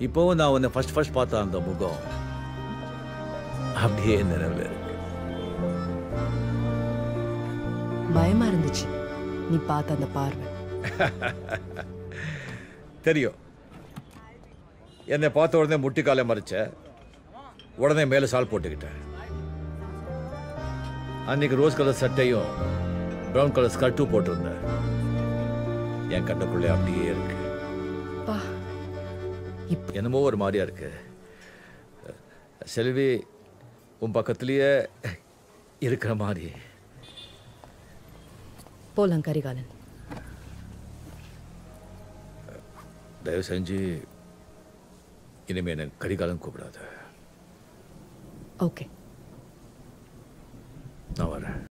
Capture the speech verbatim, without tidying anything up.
இப்போவும் நான் உன்னை ஃபர்ஸ்ட் ஃபர்ஸ்ட் பார்த்த அந்த முகம் அப்படியே நினைவில் இருக்கு. பயமா இருந்துச்சு நீ பார்த்த அந்த பார்வை. தெரியும். என்னை பார்த்த உடனே முட்டிக்காலை மறைச்ச, உடனே மேலே சால் போட்டுக்கிட்டேன். அன்னைக்கு ரோஸ் கலர் சட்டையும் ப்ரௌன் கலர் ஸ்கர்ட்டும் போட்டிருந்தேன். என் கண்ணுக்குள்ளே அப்படியே இருக்கு. என்னமோ ஒரு மாதிரியா இருக்கு. செல்வி உன் பக்கத்திலேயே இருக்கிற மாதிரி. போலாம் கரிகாலன். தயவு செஞ்சு இனிமே எனக்கு கரிகாலன் கூப்பிடாத. ஓகே, நான் வரேன்.